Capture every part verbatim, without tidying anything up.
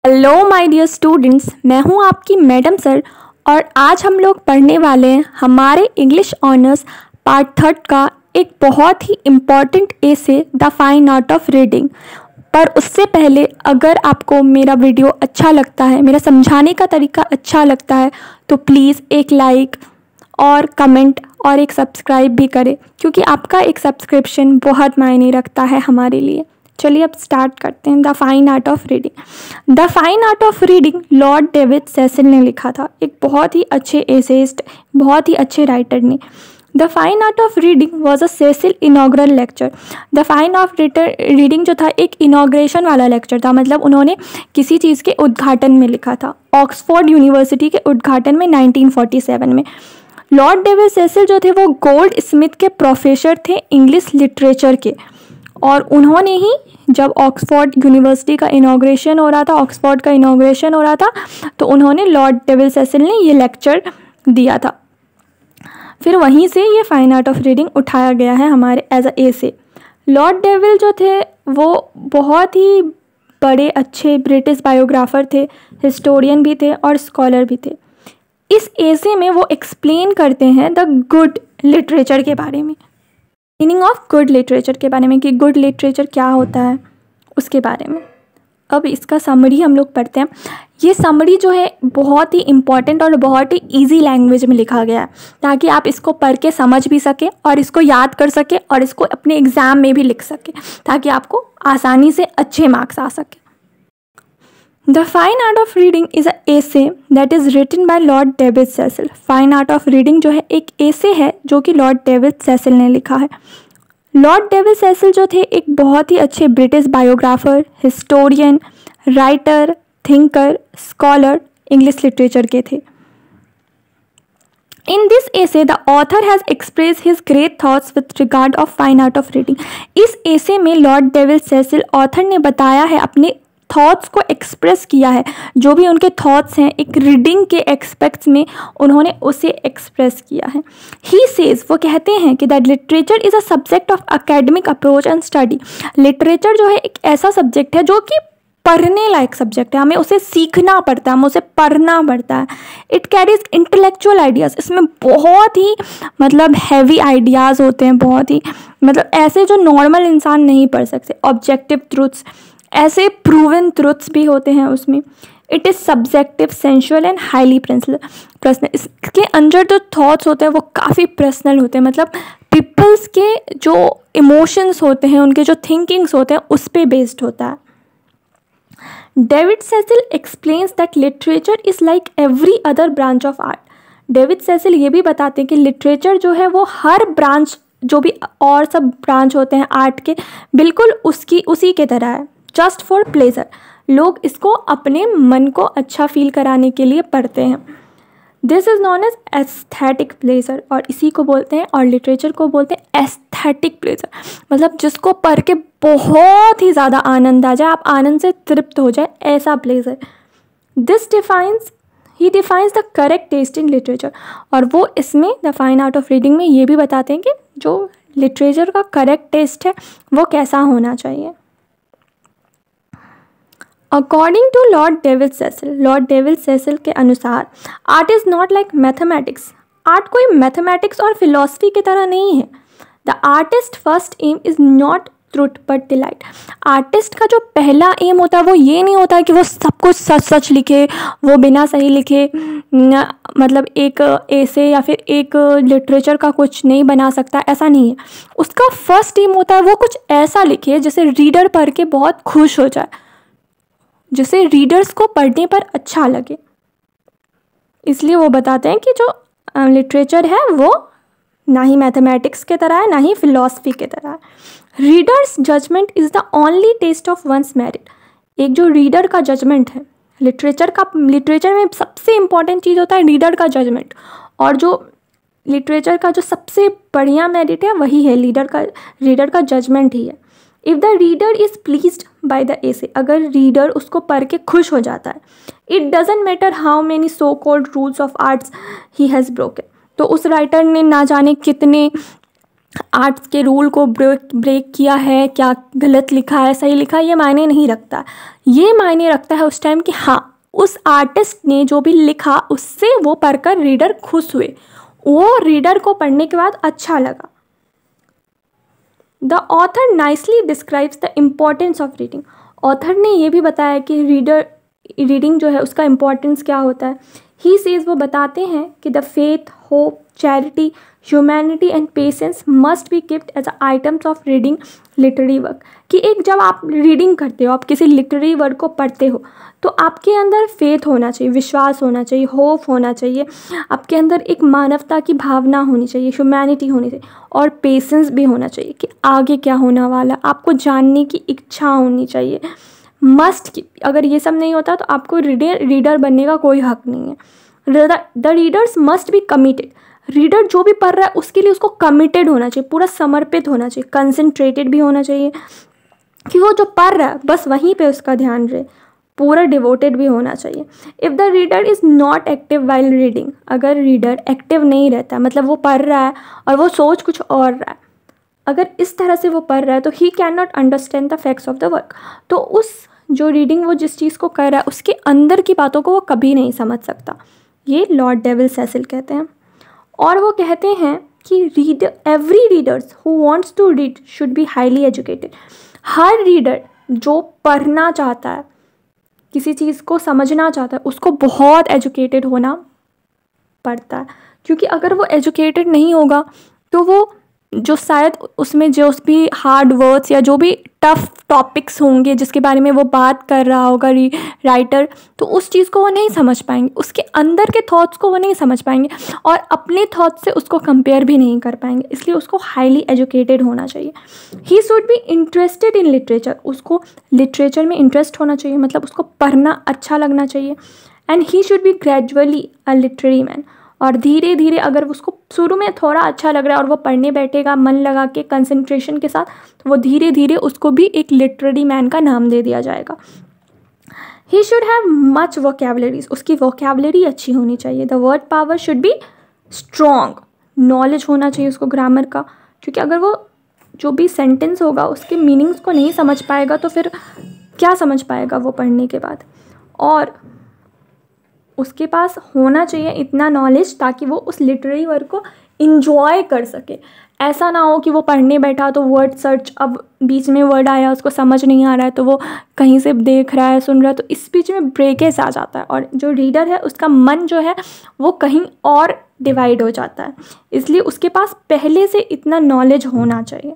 Hello my dear students, मैं हूं आपकी मैडम सर और आज हम लोग पढ़ने वाले हैं हमारे इंग्लिश ऑनर्स पार्ट थर्ड का एक बहुत ही important essay the fine art of reading. पर उससे पहले अगर आपको मेरा वीडियो अच्छा लगता है, मेरा समझाने का तरीका अच्छा लगता है तो प्लीज़ एक लाइक और कमेंट और एक सब्सक्राइब भी करें, क्योंकि आपका एक सब्सक्रिप्शन बहुत मायने रखता है हमारे लिए। चलिए अब स्टार्ट करते हैं। The fine art of reading. The fine art of reading lord David Cecil ने लिखा था, एक बहुत ही अच्छे एसेइस्ट, बहुत ही अच्छे राइटर ने। The fine art of reading was a Cecil inaugural lecture. The fine of reading जो था एक इनाग्रेशन वाला लेक्चर था, मतलब उन्होंने किसी चीज़ के उद्घाटन में लिखा था, ऑक्सफोर्ड यूनिवर्सिटी के उद्घाटन में नाइनटीन फोर्टी सेवन में। लॉर्ड डेविड सेसिल जो थे वो गोल्ड स्मिथ के प्रोफेसर थे इंग्लिश लिटरेचर के, और उन्होंने ही जब ऑक्सफोर्ड यूनिवर्सिटी का इनाग्रेशन हो रहा था, ऑक्सफोर्ड का इनाग्रेशन हो रहा था, तो उन्होंने लॉर्ड डेविड सेसिल ने ये लेक्चर दिया था। फिर वहीं से ये फाइन आर्ट ऑफ रीडिंग उठाया गया है हमारे as a essay. Lord David जो थे वो बहुत ही बड़े अच्छे ब्रिटिश बायोग्राफर थे, हिस्टोरियन भी थे और स्कॉलर भी थे। इस एसे में वो एक्सप्लेन करते हैं द गुड लिटरेचर के बारे में, मीनिंग ऑफ गुड लिटरेचर के बारे में, कि गुड लिटरेचर क्या होता है उसके बारे में। अब इसका समरी हम लोग पढ़ते हैं। ये समरी जो है बहुत ही इम्पॉर्टेंट और बहुत ही इजी लैंग्वेज में लिखा गया है, ताकि आप इसको पढ़ के समझ भी सके और इसको याद कर सके और इसको अपने एग्ज़ाम में भी लिख सके, ताकि आपको आसानी से अच्छे मार्क्स आ सके। The fine art of reading is a essay that is written by lord David Cecil. Fine art of reading जो है एक एसे है जो कि लॉर्ड डेविड सेसिल ने लिखा है। लॉर्ड डेविड सेसिल जो थे एक बहुत ही अच्छे British biographer, historian, writer, thinker, scholar English literature के थे। In this essay, the author has expressed his great thoughts with regard of fine art of reading. इस एसे में लॉर्ड डेविड सेसिल ऑथर ने बताया है, अपने थॉट्स को एक्सप्रेस किया है, जो भी उनके थॉट्स हैं एक रीडिंग के एक्सपेक्ट्स में उन्होंने उसे एक्सप्रेस किया है। ही सेज, वो कहते हैं कि that literature is a subject of academic approach and study. Literature जो है एक ऐसा सब्जेक्ट है जो कि पढ़ने लायक सब्जेक्ट है, हमें उसे सीखना पड़ता है, हमें उसे पढ़ना पड़ता है। इट कैरीज इंटेलेक्चुअल आइडियाज़, इसमें बहुत ही मतलब हैवी आइडियाज़ होते हैं, बहुत ही मतलब ऐसे जो नॉर्मल इंसान नहीं पढ़ सकते। ऑब्जेक्टिव ट्रूथ्स, ऐसे प्रूवन ट्रूथ्स भी होते हैं उसमें। It is subjective, sensual and highly personal. इसके अंदर जो थॉट्स होते हैं वो काफ़ी पर्सनल होते हैं, मतलब पीपल्स के जो इमोशंस होते हैं, उनके जो थिंकिंग्स होते हैं उस पर बेस्ड होता है। David Cecil explains that literature is like every other branch of art. David Cecil ये भी बताते हैं कि लिटरेचर जो है वो हर ब्रांच, जो भी और सब ब्रांच होते हैं आर्ट के, बिल्कुल उसकी उसी के तरह है। जस्ट फॉर प्लेजर, लोग इसको अपने मन को अच्छा फील कराने के लिए पढ़ते हैं। This is known as aesthetic pleasure, और इसी को बोलते हैं, और लिटरेचर को बोलते हैं एस्थेटिक प्लेजर, मतलब जिसको पढ़ के बहुत ही ज़्यादा आनंद आ जाए, आप आनंद से तृप्त हो जाए, ऐसा pleasure. This defines he defines the correct taste in literature, और वो इसमें the fine art of reading में ये भी बताते हैं कि जो लिटरेचर का करेक्ट टेस्ट है वो कैसा होना चाहिए। According to lord David Cecil, lord David Cecil के अनुसार art is not like mathematics. Art कोई मैथमेटिक्स और फिलॉसफी की तरह नहीं है। The artist first aim is not truth but delight. Artist का जो पहला एम होता है वो ये नहीं होता है कि वो सब कुछ सच सच लिखे, वो बिना सही लिखे न, मतलब एक ऐसे या फिर एक लिटरेचर का कुछ नहीं बना सकता, ऐसा नहीं है। उसका फर्स्ट एम होता है वो कुछ ऐसा लिखे जिसे रीडर पढ़ के बहुत खुश हो जाए, जिसे रीडर्स को पढ़ने पर अच्छा लगे। इसलिए वो बताते हैं कि जो लिटरेचर है वो ना ही मैथमेटिक्स के तरह है, ना ही फिलॉसफी के तरह है। Reader's judgement is the only test of one's merit. एक जो रीडर का जजमेंट है, लिटरेचर का लिटरेचर में सबसे इम्पॉर्टेंट चीज़ होता है रीडर का जजमेंट, और जो लिटरेचर का जो सबसे बढ़िया मेरिट है वही है लीडर का रीडर का जजमेंट ही है। If the reader is pleased by the essay, अगर रीडर उसको पढ़ के खुश हो जाता है, it doesn't matter how many so called rules of arts he has broken, तो उस राइटर ने ना जाने कितने आर्ट्स के रूल को ब्रेक ब्रेक किया है, क्या गलत लिखा है, सही लिखा है, ये मायने नहीं रखता। ये मायने रखता है उस टाइम कि हाँ, उस आर्टिस्ट ने जो भी लिखा उससे वो पढ़कर रीडर खुश हुए, वो रीडर को पढ़ने के बाद अच्छा लगा। The author nicely describes the importance of reading. Author ने ये भी बताया कि रीडर रीडिंग जो है उसका इम्पोर्टेंस क्या होता है। ही सेज, वो बताते हैं कि the faith, hope, charity, humanity and patience must be keeped as items of reading literary work. कि एक जब आप रीडिंग करते हो, आप किसी लिटरेरी वर्क को पढ़ते हो, तो आपके अंदर फेथ होना चाहिए, विश्वास होना चाहिए, होप होना चाहिए, आपके अंदर एक मानवता की भावना होनी चाहिए, ह्यूमैनिटी होनी चाहिए, और पेशेंस भी होना चाहिए कि आगे क्या होने वाला, आपको जानने की इच्छा होनी चाहिए। मस्ट की, अगर ये सब नहीं होता तो आपको रीडर रीडर बनने का कोई हक नहीं है। The readers must be committed. Reader जो भी पढ़ रहा है उसके लिए उसको कमिटेड होना चाहिए, पूरा समर्पित होना चाहिए, कंसंट्रेटेड भी होना चाहिए कि वो जो पढ़ रहा है बस वहीं पे उसका ध्यान रहे, पूरा डिवोटेड भी होना चाहिए। If the reader is not active while reading, अगर रीडर एक्टिव नहीं रहता, मतलब वो पढ़ रहा है और वो सोच कुछ और रहा है, अगर इस तरह से वो पढ़ रहा है तो he can not understand the facts of the work. तो उस जो रीडिंग वो जिस चीज़ को कर रहा है उसके अंदर की बातों को वो कभी नहीं समझ सकता। ये लॉर्ड डेविल सेसिल कहते हैं। और वो कहते हैं कि read every readers who wants to read should be highly educated. हर रीडर जो पढ़ना चाहता है, किसी चीज़ को समझना चाहता है, उसको बहुत एजुकेटेड होना पड़ता है। क्योंकि अगर वो एजुकेटेड नहीं होगा तो वो जो शायद उसमें जो भी हार्ड वर्ड्स या जो भी टफ टॉपिक्स होंगे जिसके बारे में वो बात कर रहा होगा राइटर, तो उस चीज़ को वो नहीं समझ पाएंगे, उसके अंदर के थॉट्स को वो नहीं समझ पाएंगे और अपने थॉट्स से उसको कंपेयर भी नहीं कर पाएंगे। इसलिए उसको हाईली एजुकेटेड होना चाहिए। He should be interested in literature, उसको लिटरेचर में इंटरेस्ट होना चाहिए, मतलब उसको पढ़ना अच्छा लगना चाहिए। And he should be gradually a literary man, और धीरे धीरे अगर उसको शुरू में थोड़ा अच्छा लग रहा है और वो पढ़ने बैठेगा मन लगा के कंसंट्रेशन के साथ, तो वो धीरे धीरे उसको भी एक लिटरेरी मैन का नाम दे दिया जाएगा। He should have much vocabularies, उसकी वोकैबुलरी अच्छी होनी चाहिए। The word power should be strong, knowledge होना चाहिए उसको ग्रामर का, क्योंकि अगर वो जो भी सेंटेंस होगा उसके मीनिंग्स को नहीं समझ पाएगा तो फिर क्या समझ पाएगा वो पढ़ने के बाद। और उसके पास होना चाहिए इतना नॉलेज ताकि वो उस लिटरेरी वर्क को इंजॉय कर सके। ऐसा ना हो कि वो पढ़ने बैठा तो वर्ड सर्च, अब बीच में वर्ड आया उसको समझ नहीं आ रहा है तो वो कहीं से देख रहा है, सुन रहा है, तो इस बीच में ब्रेकेज आ जाता है और जो रीडर है उसका मन जो है वो कहीं और डिवाइड हो जाता है। इसलिए उसके पास पहले से इतना नॉलेज होना चाहिए।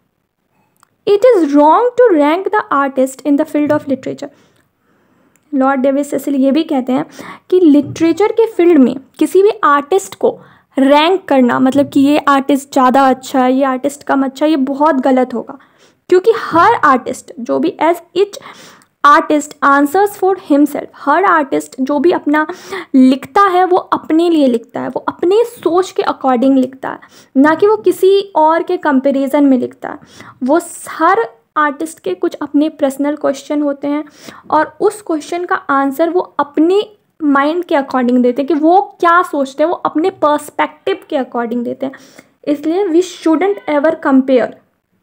It is wrong to rank the artist in the field of literature. Lord David Cecil ये भी कहते हैं कि लिटरेचर के फील्ड में किसी भी आर्टिस्ट को रैंक करना, मतलब कि ये आर्टिस्ट ज़्यादा अच्छा है, ये आर्टिस्ट कम अच्छा है, ये बहुत गलत होगा। क्योंकि हर आर्टिस्ट जो भी as each artist answers for himself, हर आर्टिस्ट जो भी अपना लिखता है वो अपने लिए लिखता है, वो अपने सोच के अकॉर्डिंग लिखता है, ना कि वो किसी और के कंपैरिजन में लिखता है। वो हर आर्टिस्ट के कुछ अपने पर्सनल क्वेश्चन होते हैं और उस क्वेश्चन का आंसर वो अपने माइंड के अकॉर्डिंग देते हैं कि वो क्या सोचते हैं, वो अपने पर्सपेक्टिव के अकॉर्डिंग देते हैं। इसलिए we shouldn't ever compare.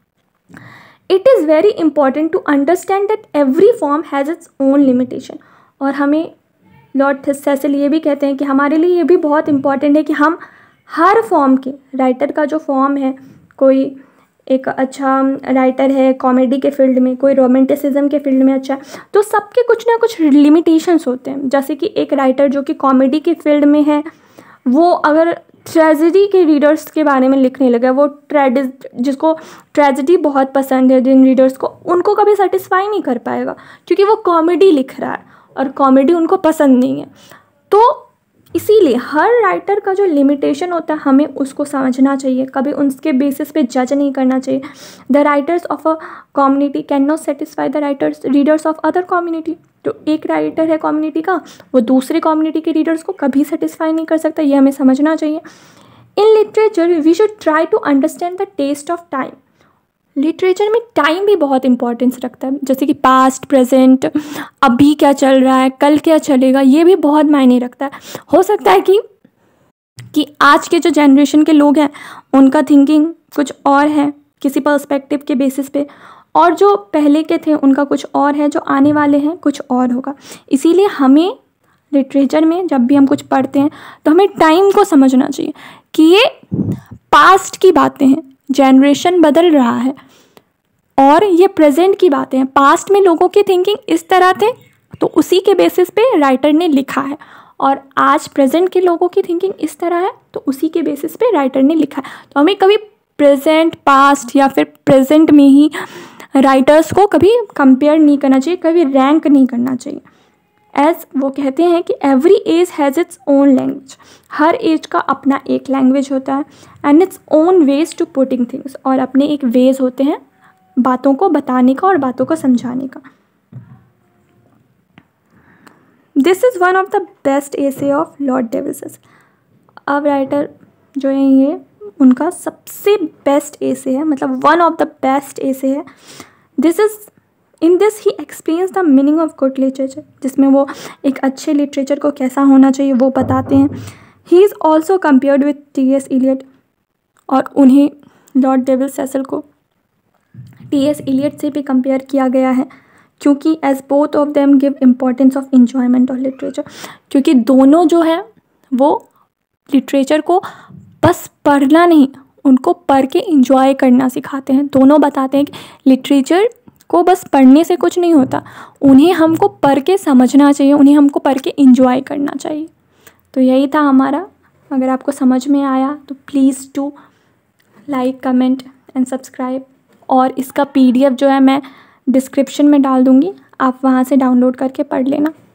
It is very important to understand that every form has its own limitation. और हमें लॉर्ड सेसिल ये भी कहते हैं कि हमारे लिए ये भी बहुत इंपॉर्टेंट है कि हम हर फॉर्म के, राइटर का जो फॉर्म है, कोई एक अच्छा राइटर है कॉमेडी के फील्ड में, कोई रोमांटिसिज्म के फील्ड में अच्छा है, तो सबके कुछ ना कुछ लिमिटेशंस होते हैं। जैसे कि एक राइटर जो कि कॉमेडी के फील्ड में है, वो अगर ट्रेजेडी के रीडर्स के बारे में लिखने लगा, वो ट्रेड जिसको ट्रेजेडी बहुत पसंद है जिन रीडर्स को, उनको कभी सेटिस्फाई नहीं कर पाएगा क्योंकि वो कॉमेडी लिख रहा है और कॉमेडी उनको पसंद नहीं है। तो इसीलिए हर राइटर का जो लिमिटेशन होता है हमें उसको समझना चाहिए, कभी उसके बेसिस पे जज नहीं करना चाहिए। The writers of a community can not satisfy the writers readers of other community. तो एक राइटर है कम्युनिटी का, वो दूसरे कम्युनिटी के रीडर्स को कभी सेटिस्फाई नहीं कर सकता, ये हमें समझना चाहिए। In literature we should try to understand the test of time. Literature में टाइम भी बहुत इंपॉर्टेंस रखता है, जैसे कि पास्ट, प्रेजेंट, अभी क्या चल रहा है, कल क्या चलेगा, ये भी बहुत मायने रखता है। हो सकता है कि कि आज के जो जनरेशन के लोग हैं उनका थिंकिंग कुछ और है किसी पर्सपेक्टिव के बेसिस पे, और जो पहले के थे उनका कुछ और है, जो आने वाले हैं कुछ और होगा। इसीलिए हमें लिटरेचर में जब भी हम कुछ पढ़ते हैं तो हमें टाइम को समझना चाहिए कि ये पास्ट की बातें हैं, जनरेशन बदल रहा है, और ये प्रेजेंट की बातें हैं। पास्ट में लोगों की थिंकिंग इस तरह थे तो उसी के बेसिस पे राइटर ने लिखा है, और आज प्रेजेंट के लोगों की थिंकिंग इस तरह है तो उसी के बेसिस पे राइटर ने लिखा है। तो हमें कभी प्रेजेंट, पास्ट या फिर प्रेजेंट में ही राइटर्स को कभी कंपेयर नहीं करना चाहिए, कभी रैंक नहीं करना चाहिए। एज वो कहते हैं कि every age has its own language, हर एज का अपना एक लैंग्वेज होता है, and its own ways to putting things, और अपने एक वेज होते हैं बातों को बताने का और बातों को समझाने का। This is one of the best essay of lord David's. अब राइटर जो है ये उनका सबसे बेस्ट एसे है, मतलब one of the best essay है। This is in this he explains the meaning of good literature, जिसमें वो एक अच्छे लिटरेचर को कैसा होना चाहिए वो बताते हैं। He is also compared with T S Eliot, और उन्हें लॉर्ड डेविल सेसल को टी एस इलियट से भी कंपेयर किया गया है, क्योंकि as both of them give importance of enjoyment of literature, क्योंकि दोनों जो है वो लिटरेचर को बस पढ़ना नहीं, उनको पढ़ के इंजॉय करना सिखाते हैं। दोनों बताते हैं कि लिटरेचर को बस पढ़ने से कुछ नहीं होता, उन्हें हमको पढ़ के समझना चाहिए, उन्हें हमको पढ़ के इंजॉय करना चाहिए। तो यही था हमारा। अगर आपको समझ में आया तो please do like, comment and subscribe, और इसका पीडीएफ जो है मैं डिस्क्रिप्शन में डाल दूँगी, आप वहाँ से डाउनलोड करके पढ़ लेना।